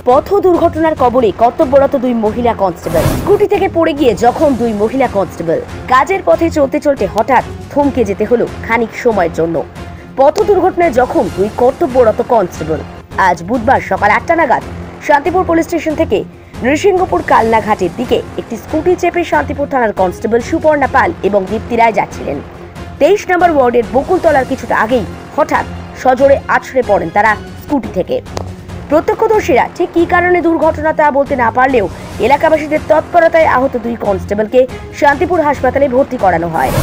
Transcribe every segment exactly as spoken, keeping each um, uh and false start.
পথ দুর্ঘটনার কবলে কর্তব্যরত দুই মহিলা কনস্টেবল। স্কুটি থেকে পড়ে গিয়ে যখন দুই মহিলা কনস্টেবল কাজের পথে চলতে চলতে হঠাৎ থমকে যেতে হলো খানিক সময়ের জন্য। পথ দুর্ঘটনায় যখন দুই কর্তব্যরত কনস্টেবল। আজ বুধবার সকাল আটটা নাগাদ শান্তিপুর পুলিশ স্টেশন থেকে নৃসিংহপুর কালনা ঘাটের দিকে একটি স্কুটি চেপে শান্তিপুর থানার কনস্টেবল সুপর্ণা পাল এবং দীপ্তি রায় যাচ্ছিলেন। তেইশ নম্বর ওয়ার্ডের বকুলতলার কিছুটা আগেই হঠাৎ সজোরে আছড়ে পড়েন তারা স্কুটি থেকে। প্রত্যক্ষদর্শীরা ঠিক কী কারণে দুর্ঘটনা তা বলতে না পারলেও এলাকাবাসীদের তৎপরতায় আহত দুই কনস্টেবলকে শান্তিপুর হাসপাতালে ভর্তি করানো হয়।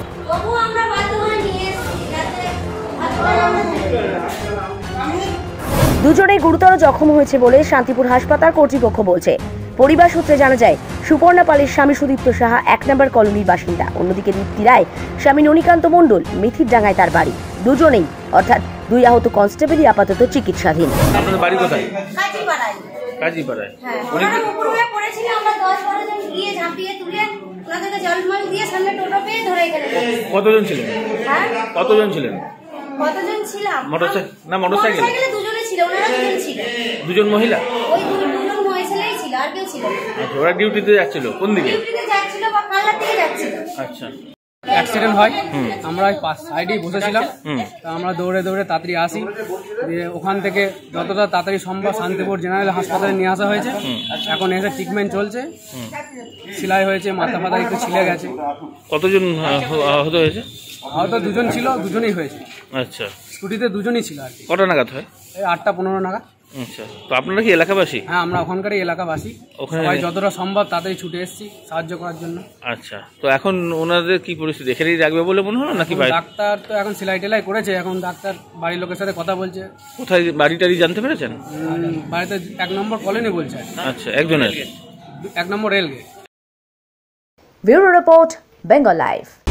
দুজনেই গুরুতর জখম হয়েছে বলে শান্তিপুর হাসপাতাল কর্তৃপক্ষ বলছে। পরিবার সূত্রে জানা যায়, সুপর্ণা পালের স্বামী সুদীপ্ত সাহা এক নম্বর কলোনির বাসিন্দা, অন্যদিকে দীপ্তি রায় স্বামী ননিকান্ত মণ্ডল মেথির ডাঙ্গায় তার বাড়ি। দুজনেই অর্থাৎ দুই আহত কনস্টেবলই আপাতত চিকিৎসাধীন। আপনাদের বাড়ি কোথায়? কাজীপাড়ায়। কাজীপাড়ায়। হ্যাঁ, ওনারা উপরে উঠে পড়েছিল, আমরা দশ বারো জন গিয়ে ঝাঁপিয়ে তুলে ওনাদেরকে জলমল দিয়ে সামনে টোটো পেয়ে ধরে এখানে। কতজন ছিলেন? হ্যাঁ, কতজন ছিলেন? কতজন ছিলাম? মোটরসাইকেল না মোটরসাইকেল? মোটরসাইকেলে দুজনে ছিল, ওনারা দুজন ছিল। দুজন মহিলা? ওই দুজন মহিলাই ছিল, আর কেউ ছিল না। আচ্ছা, ওরা ডিউটিতে যাচ্ছিল কোন দিকে? ডিউটিতে যাচ্ছিল বা কালনা থেকে যাচ্ছিল। আচ্ছা, অ্যাক্সিডেন্ট হয়, আমরা ওই পাশ সাইডেই বসেছিলাম, তা আমরা দৌড়ে দৌড়ে তাড়াতাড়ি আসি, দিয়ে ওখান থেকে যতটা তাড়াতাড়ি সম্ভব শান্তিপুর জেনারেল হাসপাতালে নিয়ে আসা হয়েছে। এখন এসে ট্রিটমেন্ট চলছে, সেলাই হয়েছে, মাথা ফাথা একটু ছিলে গেছে। কতজন আহত হয়েছে? আহত দুজন ছিল, দুজনেই হয়েছে। আচ্ছা, স্কুটিতে দুজনই ছিল আর কি। কটা নাগাদ হয়? এই আটটা পনেরো নাগাদ। আচ্ছা, তো আপনারা কি এলাকাবাসী? হ্যাঁ, আমরা ওখানকারই এলাকাবাসী, সবাই যতটা সম্ভব তাড়াতাড়ি ছুটে এসেছি সাহায্য করার জন্য। আচ্ছা, তো এখন ওনাদের কি পরিস্থিতি? এখানেই রাখবে বলে মনে হলো নাকি? ডাক্তার তো এখন সেলাই টেলাই করেছে, এখন ডাক্তার বাড়ির লোকের সাথে কথা বলছে। কোথায় বাড়ি টাড়ি জানতে পেরেছেন? বাড়িতে এক নম্বর কলোনি বলছে। আচ্ছা, একজনের? এক নম্বর rail gate. Bureau report, Bengal live.